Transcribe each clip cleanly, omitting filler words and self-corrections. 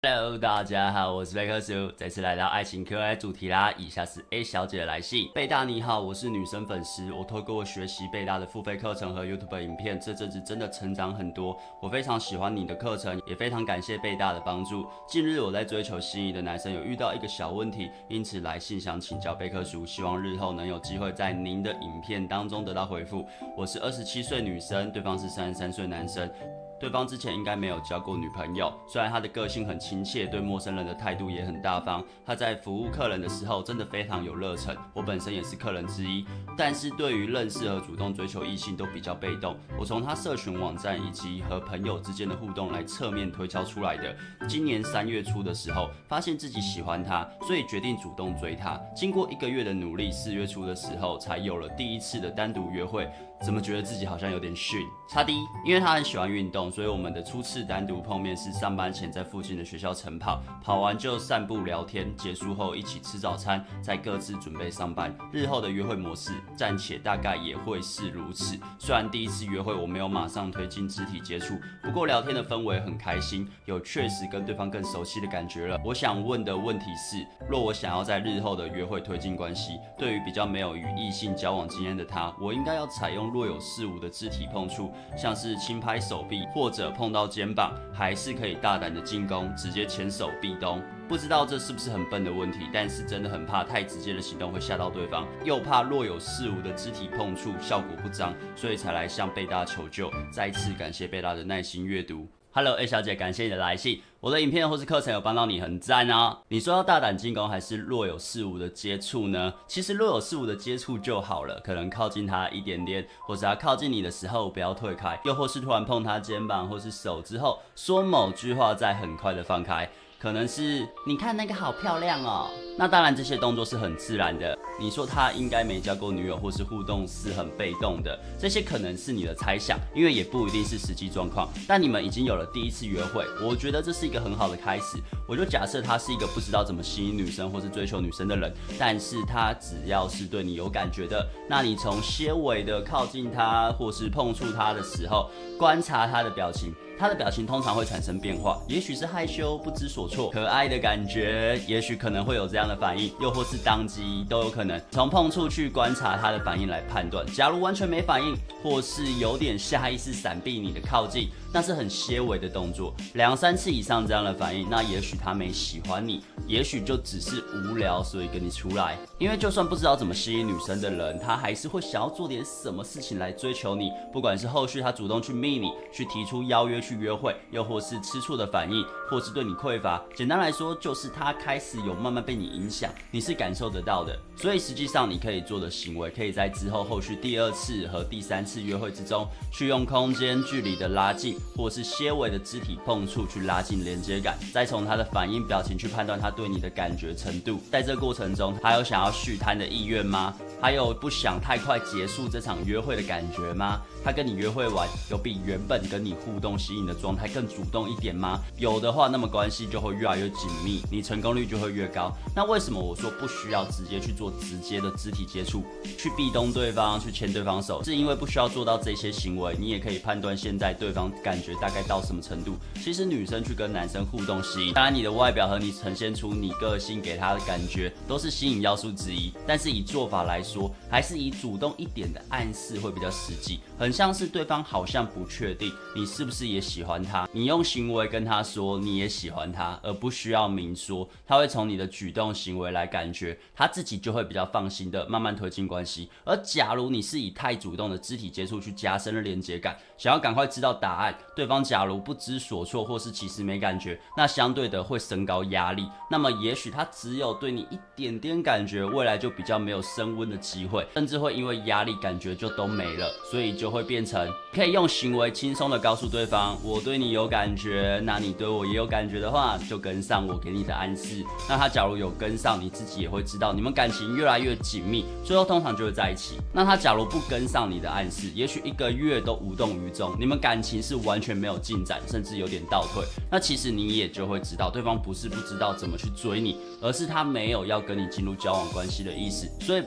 Hello， 大家好，我是贝克叔，再次来到爱情 Q&A 主题啦。以下是 A 小姐的来信。贝大你好，我是女生粉丝，我透过学习贝大的付费课程和 YouTube 影片，这阵子真的成长很多。我非常喜欢你的课程，也非常感谢贝大的帮助。近日我在追求心仪的男生，有遇到一个小问题，因此来信想请教贝克叔，希望日后能有机会在您的影片当中得到回复。我是27岁女生，对方是33岁男生。对方之前应该没有交过女朋友，虽然他的个性很亲切，对陌生人的态度也很大方，他在服务客人的时候真的非常有热忱，我本身也是客人之一，但是对于认识和主动追求异性都比较被动，我从他社群网站以及和朋友之间的互动来侧面推敲出来的。今年3月初的时候，发现自己喜欢他，所以决定主动追他，经过1个月的努力，4月初的时候才有了第一次的单独约会。怎么觉得自己好像有点逊？差低，因为他很喜欢运动，所以我们的初次单独碰面是上班前在附近的学校晨跑，跑完就散步聊天，结束后一起吃早餐，再各自准备上班。日后的约会模式暂且大概也会是如此。虽然第一次约会我没有马上推进肢体接触，不过聊天的氛围很开心，有确实跟对方更熟悉的感觉了。我想问的问题是，若我想要在日后的约会推进关系，对于比较没有与异性交往经验的他，我应该要采用若有似无的肢体碰触，像是轻拍手臂或者碰到肩膀，还是可以大胆的进攻，直接前手壁咚。不知道这是不是很笨的问题，但是真的很怕太直接的行动会吓到对方，又怕若有似无的肢体碰触效果不彰，所以才来向贝大求救。再次感谢贝大的耐心阅读。Hello A 小姐，感谢你的来信。我的影片或是课程有帮到你，很赞啊！你说要大胆进攻还是若有似无的接触呢？其实若有似无的接触就好了，可能靠近他一点点，或是他靠近你的时候不要退开，又或是突然碰他肩膀或是手之后，说某句话再很快的放开。可能是你看那个好漂亮哦，那当然这些动作是很自然的。你说他应该没交过女友，或是互动是很被动的，这些可能是你的猜想，因为也不一定是实际状况。但你们已经有了第一次约会，我觉得这是一个很好的开始。我就假设他是一个不知道怎么吸引女生或是追求女生的人，但是他只要是对你有感觉的，那你从些微的靠近他或是碰触他的时候，观察他的表情。他的表情通常会产生变化，也许是害羞、不知所措、可爱的感觉，也许可能会有这样的反应，又或是当机，都有可能。从碰触去观察他的反应来判断。假如完全没反应，或是有点下意识闪避你的靠近，那是很些微的动作。2、3次以上这样的反应，那也许他没喜欢你，也许就只是无聊，所以跟你出来。因为就算不知道怎么吸引女生的人，他还是会想要做点什么事情来追求你。不管是后续他主动去密你，去提出邀约去约会，又或是吃醋的反应，或是对你匮乏，简单来说就是他开始有慢慢被你影响，你是感受得到的。所以实际上你可以做的行为，可以在之后后续第2次和第3次约会之中，去用空间距离的拉近，或是些微的肢体碰触去拉近连接感，再从他的反应表情去判断他对你的感觉程度。在这个过程中，他有想要续摊的意愿吗？还有不想太快结束这场约会的感觉吗？他跟你约会完，有比原本跟你互动吸引的状态更主动一点吗？有的话，那么关系就会越来越紧密，你成功率就会越高。那为什么我说不需要直接去做直接的肢体接触，去壁咚对方，去牵对方手？是因为不需要做到这些行为，你也可以判断现在对方感觉大概到什么程度。其实女生去跟男生互动吸引，当然你的外表和你呈现出你个性给他的感觉，都是吸引要素之一。但是以做法来说，还是以主动一点的暗示会比较实际。很像是对方好像不确定你是不是也喜欢他，你用行为跟他说你也喜欢他，而不需要明说，他会从你的举动行为来感觉，他自己就会比较放心的慢慢推进关系。而假如你是以太主动的肢体接触去加深了连接感，想要赶快知道答案，对方假如不知所措或是其实没感觉，那相对的会升高压力，那么也许他只有对你一点点感觉，未来就比较没有升温的机会，甚至会因为压力感觉就都没了，所以就会变成可以用行为轻松的告诉对方，我对你有感觉，那你对我也有感觉的话，就跟上我给你的暗示。那他假如有跟上，你自己也会知道你们感情越来越紧密，最后通常就会在一起。那他假如不跟上你的暗示，也许1个月都无动于衷，你们感情是完全没有进展，甚至有点倒退。那其实你也就会知道，对方不是不知道怎么去追你，而是他没有要跟你进入交往关系的意思。所以不让这个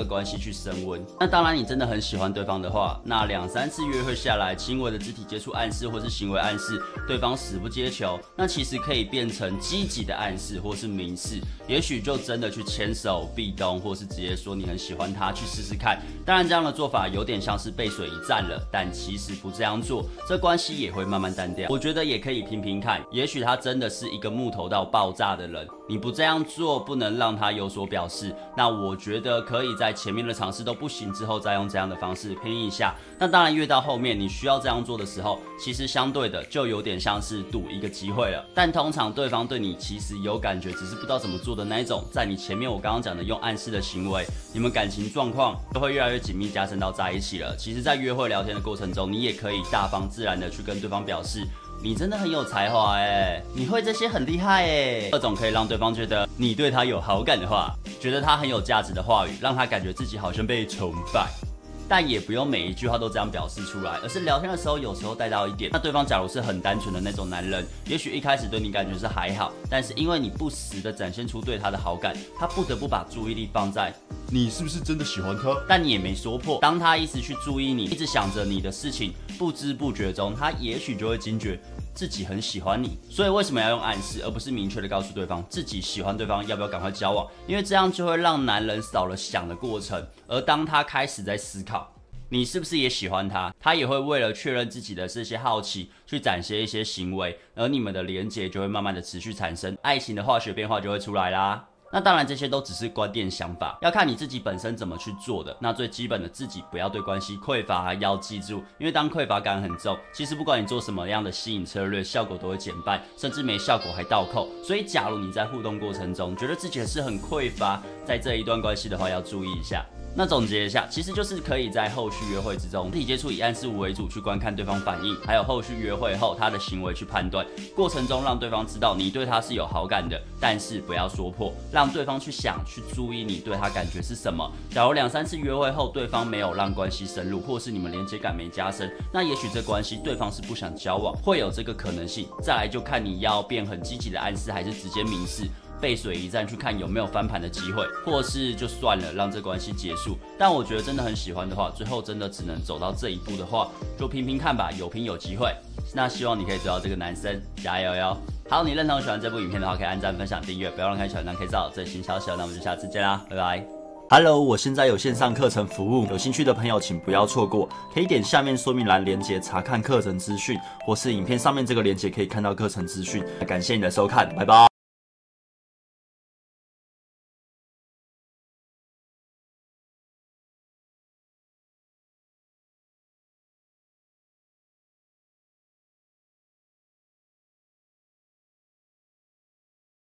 个关系去升温。那当然，你真的很喜欢对方的话，那2、3次约会下来，轻微的肢体接触暗示或是行为暗示，对方死不接球，那其实可以变成积极的暗示或是明示，也许就真的去牵手、壁咚，或是直接说你很喜欢他，去试试看。当然，这样的做法有点像是背水一战了，但其实不这样做，这关系也会慢慢淡掉。我觉得也可以拼拼看，也许他真的是一个木头到爆炸的人，你不这样做，不能让他有所表示。那我觉得可以在前面的尝试都不行之后，再用这样的方式拼一下。那当然，越到后面你需要这样做的时候，其实相对的就有点像是赌一个机会了。但通常对方对你其实有感觉，只是不知道怎么做的那一种，在你前面我刚刚讲的用暗示的行为，你们感情状况就会越来越紧密加深到在一起了。其实，在约会聊天的过程中，你也可以大方自然的去跟对方表示，你真的很有才华你会这些很厉害各种可以让对方觉得你对他有好感的话，觉得他很有价值的话语，让他感觉自己好像被崇拜。但也不用每一句话都这样表示出来，而是聊天的时候有时候带到一点。那对方假如是很单纯的那种男人，也许一开始对你感觉是还好，但是因为你不时的展现出对他的好感，他不得不把注意力放在你是不是真的喜欢他，但你也没说破。当他一直去注意你，一直想着你的事情，不知不觉中他也许就会惊觉自己很喜欢你。所以为什么要用暗示，而不是明确的告诉对方自己喜欢对方，要不要赶快交往？因为这样就会让男人少了想的过程，而当他开始在思考你是不是也喜欢他，他也会为了确认自己的这些好奇去展现一些行为，而你们的连结就会慢慢的持续产生，爱情的化学变化就会出来啦。那当然这些都只是观点想法，要看你自己本身怎么去做的。那最基本的自己不要对关系匮乏，要记住，因为当匮乏感很重，其实不管你做什么样的吸引策略，效果都会减半，甚至没效果还倒扣。所以假如你在互动过程中觉得自己是很匮乏，在这一段关系的话要注意一下。那总结一下，其实就是可以在后续约会之中，肢体接触以暗示物为主去观看对方反应，还有后续约会后他的行为去判断，过程中让对方知道你对他是有好感的，但是不要说破，让对方去想去注意你对他感觉是什么。假如2、3次约会后对方没有让关系深入，或是你们连接感没加深，那也许这关系对方是不想交往，会有这个可能性。再来就看你要变很积极的暗示，还是直接明示。背水一战去看有没有翻盘的机会，或是就算了，让这关系结束。但我觉得真的很喜欢的话，最后真的只能走到这一步的话，就拼拼看吧，有拼有机会。那希望你可以追到这个男生，加油哟！好，你认同喜欢这部影片的话，可以按赞、分享、订阅，不要忘了开小铃铛，可以找到最新消息。那我们就下次见啦，拜拜。Hello， 我现在有线上课程服务，有兴趣的朋友请不要错过，可以点下面说明栏连结查看课程资讯，或是影片上面这个连结可以看到课程资讯。感谢你的收看，拜拜。